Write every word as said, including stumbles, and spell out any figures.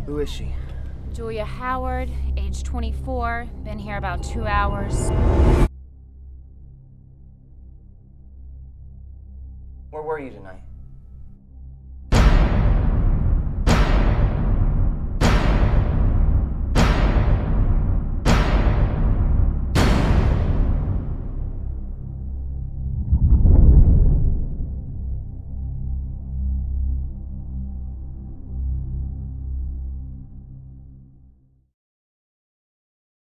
Who is she? Julia Howard, age twenty-four, been here about two hours. Where were you tonight?